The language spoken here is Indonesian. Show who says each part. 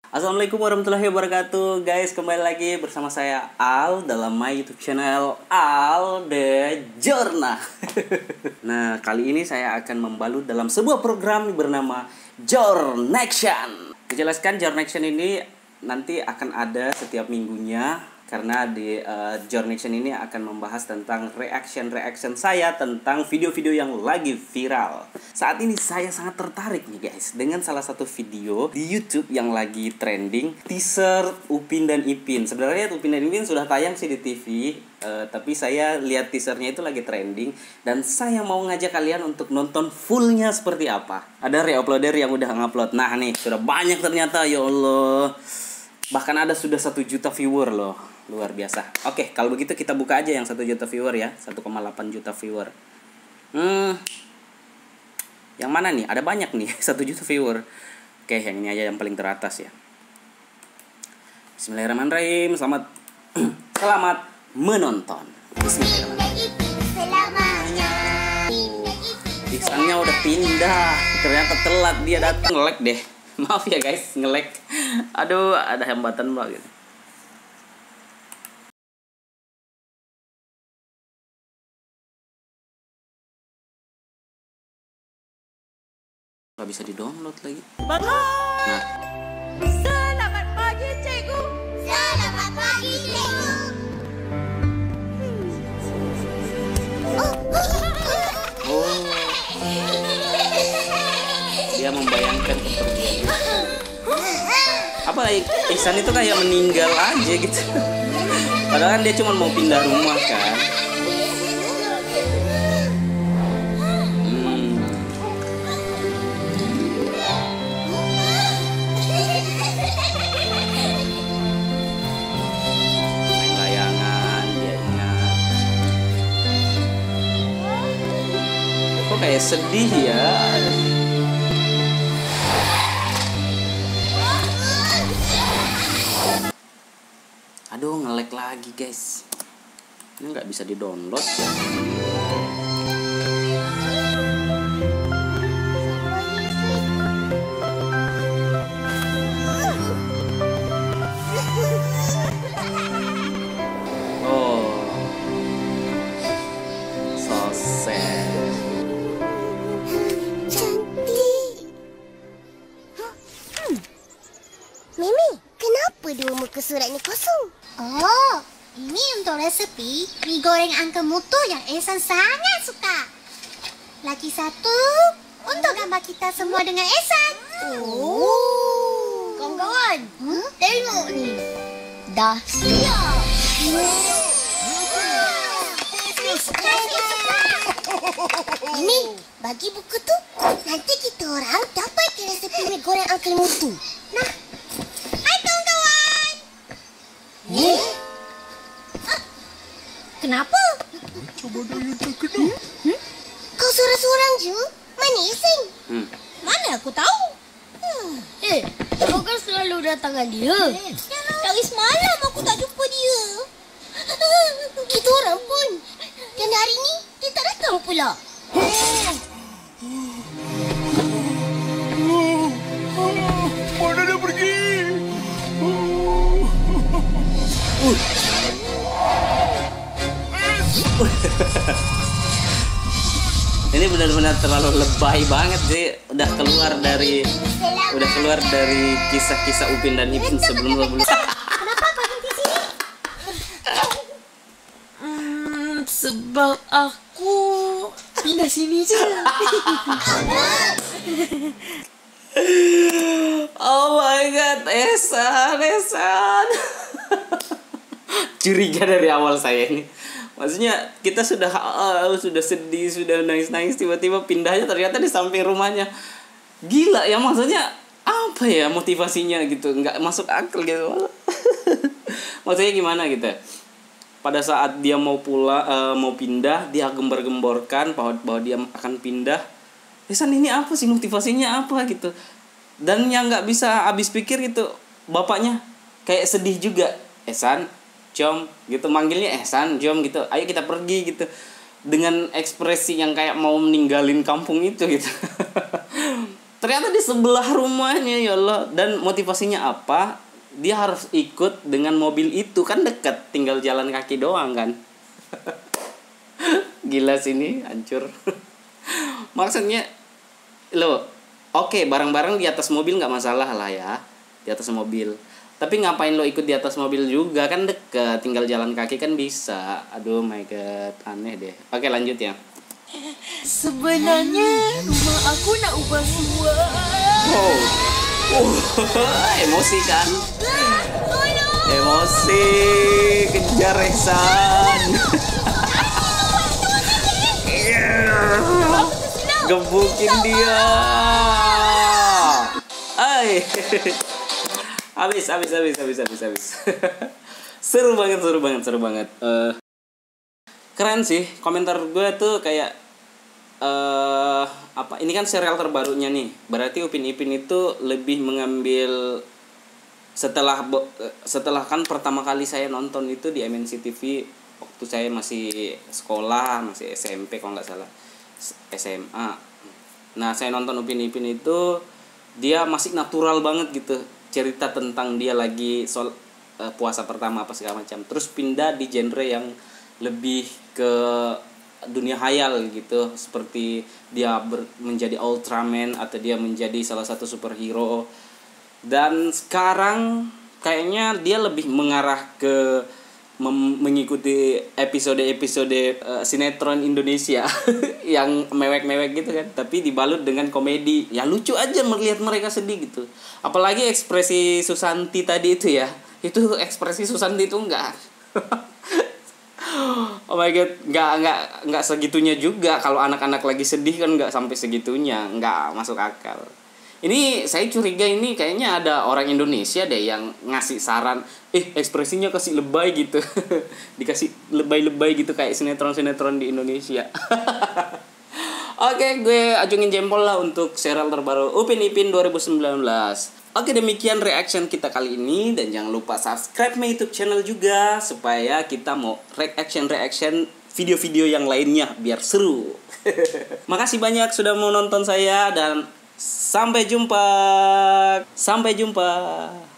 Speaker 1: Assalamualaikum warahmatullahi wabarakatuh. Guys, kembali lagi bersama saya Al dalam my YouTube channel Al The Journal. Nah, kali ini saya akan membalut dalam sebuah program bernama Journection. Dijelaskan Journection ini nanti akan ada setiap minggunya, karena di Journection ini akan membahas tentang reaction saya tentang video-video yang lagi viral. Saat ini saya sangat tertarik nih guys dengan salah satu video di YouTube yang lagi trending, teaser Upin dan Ipin. Sebenarnya Upin dan Ipin sudah tayang sih di TV, tapi saya lihat teasernya itu lagi trending dan saya mau ngajak kalian untuk nonton fullnya seperti apa. Ada reuploader yang udah ngupload. Nah nih, sudah banyak ternyata, ya Allah. Bahkan ada sudah 1 juta viewer loh. Luar biasa. Oke, kalau begitu kita buka aja yang 1 juta viewer ya. 1,8 juta viewer. Yang mana nih? Ada banyak nih 1 juta viewer. Oke, yang ini aja yang paling teratas ya. Bismillahirrahmanirrahim. Selamat menonton. Bismillahirrahmanirrahim. Iksannya udah pindah. Ternyata telat dia datang. Nge-lag deh. Maaf ya guys, nge-lag. Aduh, ada hambatan banget. Gak bisa di-download lagi. Nah.
Speaker 2: Selamat pagi, cikgu. Selamat pagi, cikgu.
Speaker 1: Oh. Dia membayangkan kepergian. Apa Ihsan itu kayak meninggal aja gitu. Padahal kan dia cuma mau pindah rumah kan. Main layangan, dia ingat. Kok kayak sedih ya. Aduh, nge-lag lagi guys. Ini nggak bisa di-download. Oh, so sad.
Speaker 2: Cantik. Mimi, kenapa dua muka surat ni kosong?
Speaker 3: Oh, ini untuk resepi mie goreng angka mutu yang Ehsan sangat suka. Lagi satu untuk gambar kita semua dengan Ehsan.
Speaker 2: Oh. Kawan-kawan, tengok ni.
Speaker 3: Dah siap.
Speaker 2: Mimi, bagi buku tu. Nanti kita orang dapat resepi mie goreng angka mutu.
Speaker 3: Nah, hai kawan-kawan. Kenapa?
Speaker 4: Coba daya tak kena.
Speaker 2: Kau seorang-seorang je? Mana Ihsan?
Speaker 3: Mana aku tahu?
Speaker 2: Kau kan selalu datangkan dia.
Speaker 3: Dari semalam aku tak jumpa dia.
Speaker 2: Kita orang pun. Dan hari ni, dia tak datang pula.
Speaker 4: Mana dia pergi?
Speaker 1: Ini benar-benar terlalu lebay banget sih. Udah keluar dari kisah-kisah Upin dan Ipin sebelum.
Speaker 3: Kenapa kau berhenti sini?
Speaker 5: Sebab aku pindah sini je.
Speaker 1: Oh my god, Ehsan. Curiga dari awal saya ini. Maksudnya kita sudah sedih, sudah nangis-nangis, tiba-tiba pindahnya ternyata di samping rumahnya. Gila ya, maksudnya apa ya motivasinya gitu, nggak masuk akal gitu. Maksudnya gimana gitu. Pada saat dia mau pindah, dia gembar-gemborkan bahwa dia akan pindah. Ehsan ini apa sih motivasinya apa gitu. Dan yang nggak bisa habis pikir gitu, bapaknya kayak sedih juga. Ehsan, Jom gitu, manggilnya Ehsan, Jom gitu, ayo kita pergi gitu, dengan ekspresi yang kayak mau meninggalin kampung itu gitu. Ternyata di sebelah rumahnya, ya Allah. Dan motivasinya apa? Dia harus ikut dengan mobil itu, kan dekat, tinggal jalan kaki doang kan. Gila sini, hancur. Maksudnya lo, oke, barang-barang di atas mobil nggak masalah lah ya, di atas mobil. Tapi ngapain lo ikut di atas mobil juga, kan dekat, tinggal jalan kaki kan bisa. Aduh my god, aneh deh. Oke, lanjut ya.
Speaker 5: Sebenarnya rumah aku nak ubah semua.
Speaker 1: Oh. Emosi kan? Emosi, kejar Ihsan. Gebukin dia. Ay. Habis. Seru banget. Keren sih, komentar gue tuh kayak apa? Ini kan serial terbarunya nih. Berarti Upin Ipin itu lebih mengambil setelah kan pertama kali saya nonton itu di MNC TV waktu saya masih sekolah, masih SMP kalau nggak salah, SMA. Nah, saya nonton Upin Ipin itu dia masih natural banget gitu, cerita tentang dia lagi puasa pertama apa segala macam. Terus pindah di genre yang lebih ke dunia hayal gitu, seperti dia menjadi Ultraman atau dia menjadi salah satu superhero. Dan sekarang kayaknya dia lebih mengarah ke mengikuti episode-episode sinetron Indonesia yang mewek-mewek gitu kan, tapi dibalut dengan komedi. Ya lucu aja melihat mereka sedih gitu. Apalagi ekspresi Susanti tadi itu ya. Itu ekspresi Susanti itu enggak. Oh my god, enggak segitunya juga. Kalau anak-anak lagi sedih kan enggak sampai segitunya, enggak masuk akal. Ini saya curiga ini kayaknya ada orang Indonesia deh yang ngasih saran, ekspresinya kasih lebay gitu. Dikasih lebay-lebay gitu kayak sinetron-sinetron di Indonesia. Oke, gue acungin jempol lah untuk serial terbaru Upin Ipin 2019. Oke, demikian reaction kita kali ini. Dan jangan lupa subscribe my YouTube channel juga, supaya kita mau reaction video-video yang lainnya biar seru. Makasih banyak sudah mau nonton saya, dan sampai jumpa.